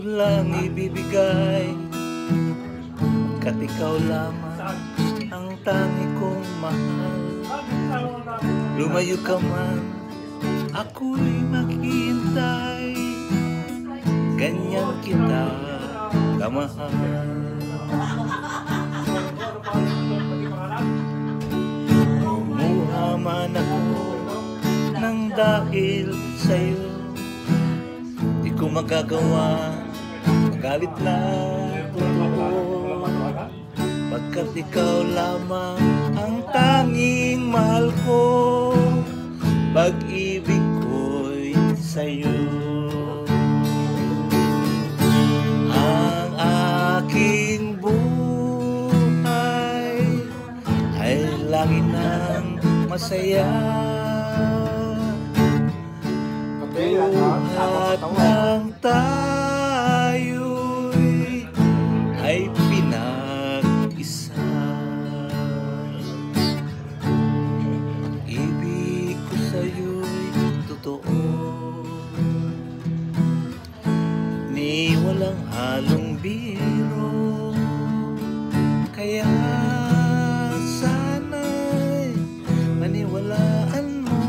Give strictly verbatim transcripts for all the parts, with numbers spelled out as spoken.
lang ibibigay, kat ikaw lamang ang tangi kong mahal. Lumayo ka man, ako'y maghihintay, ganyan kita kamahal. Lumuha man ako nang dahil sa'yo, di ko magagawa magalit na totoo, pagkat ikaw lamang ang tanging mahal ko. Pag-ibig ko'y sa'yo. Ang aking buhay ay lagi nang masaya, buhat ng tayo'y ay pinag-isa. Ibig ko sa'yo'y totoo, ni walang halong biro, kaya sana'y maniwalaan mo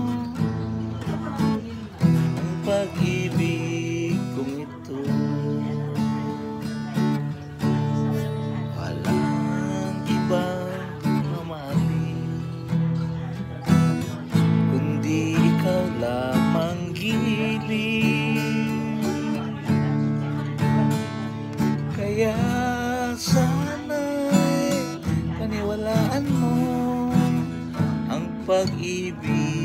ang pag-ibig kong ito. Walang ibang mamahalin, kundi ikaw lamang giling. Kaya sana'y paniwalaan mo ang pag-ibig